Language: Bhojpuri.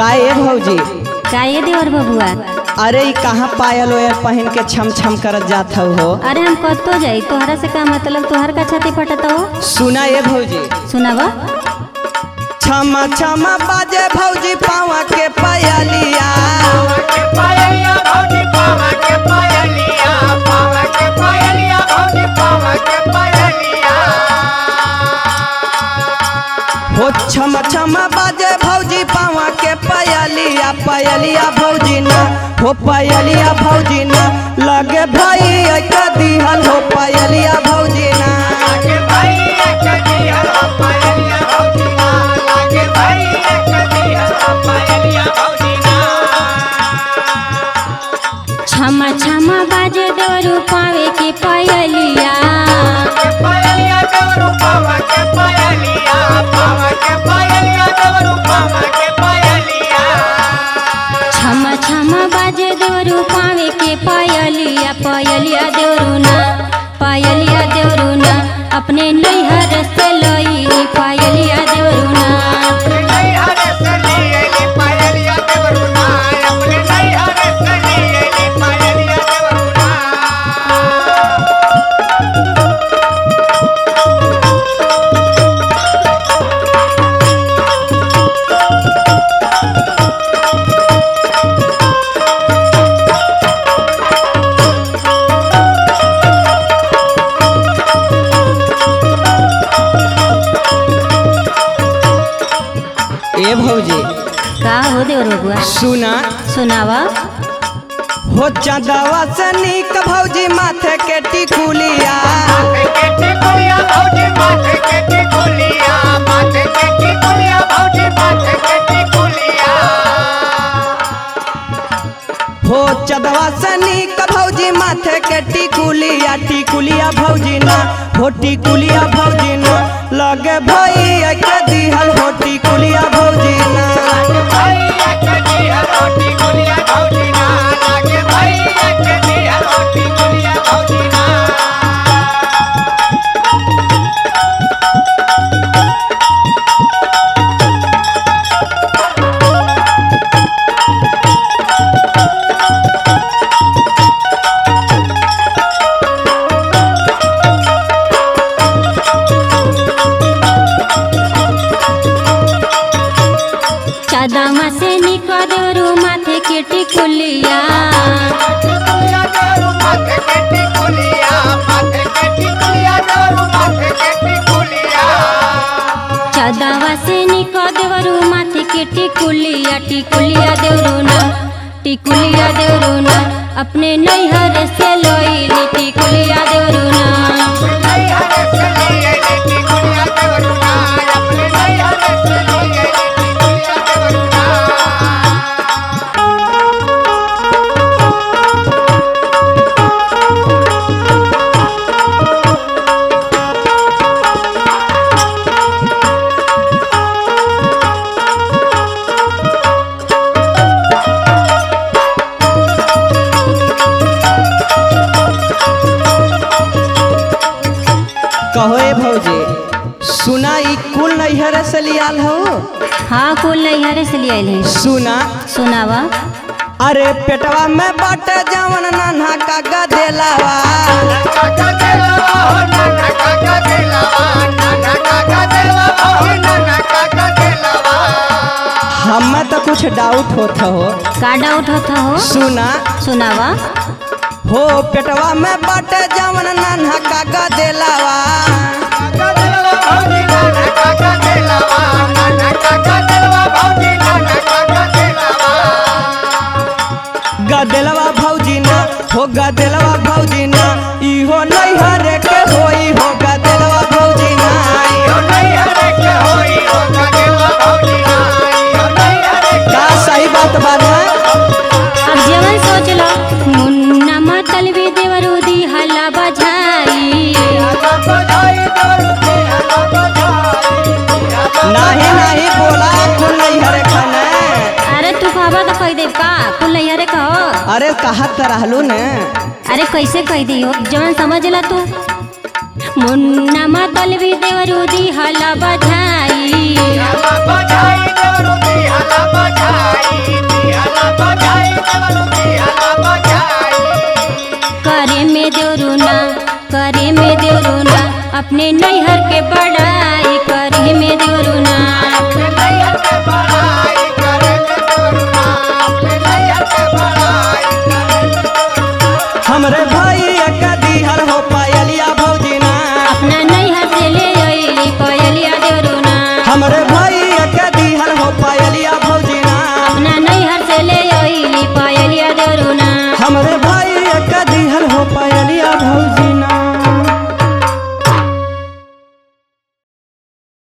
काहे भौजी? काहे देवर बबुआ? अरे कहाँ पायल ओयल पहन के छम छम करत जात हो? अरे हम कतो जाई, तोहरा से का मतलब? तोहर का छाती फटत हो? सुना ये भौजी, सुनावा। छमा छमा बाजे भौजी पावा के पायलिया, हो छमा छमा बाजे भौजी पावा के पायलिया, पायलिया भौजी ना हो, पायलिया भौजी ना लगे भाई एक दिहल हो, पायलिया भौजी ना छमा छमा बाजे देवरू पावे के पायलिया, छमा छमा बाजे देवरू पावे के पायलिया, पायलिया देवरू ना, पायलिया देवरू ना अपने नैहर से लई, पायलिया देवरू ना। ए भौजी का हो देवर बबुआ? सुना, सुनावा। हो चंदवा से नीक भौजी माथे के टिकुलिया, हो चंदवा से नीक भौजी माथे के टिकुलिया, टिकुलिया भौजी ना हो, टिकुलिया भौजी ना लगे भाई एक दिहल हो, टिकुलिया भौजी ना चदमा से निकरू माथे के टिकुलिया, चदवा से निकरू माथे के टिकुलिया, टिकुलिया देवरू ना, टिकुलिया देवरू ना अपने नैहर से लईली, टिकुलिया देवरू ना। कहो ए भौजी, सुना ई कुल नैहर से लियाल हो? हाँ कुल नैहर से ले आइल है। सुना, सुनावा। अरे पेटवा में बाटे जवन नन्हा का गदेलावा, हमें तो कुछ डाउट होता हो। का डाउट होता हो? सुना, सुनावा। हो पेटवा में बाटे जवन नन्हा का गदेलावा, गदेलवा भौजी ना हो, गदेलवा भौजी ना इहो नैहर के होई हो, गदेलवा भौजी ना इहो नैहर के होई हो, गदेलवा भौजी ना इहो नैहर के। का सही बात बा ना? अब जवन सोच लो, मुन्ना मतलबी देवरू दी हल्ला बजाई, नहीं नहीं बोला कुल नैहर खाना। अरे तू कहबा तो कह दे का कुल नैहर कहो? अरे कहत रहलू न। अरे कैसे कह दी हो, जवन समझ ला तू। मुन्ना मतलबी देवरू दी हल्ला बजाई, अपने नैहर के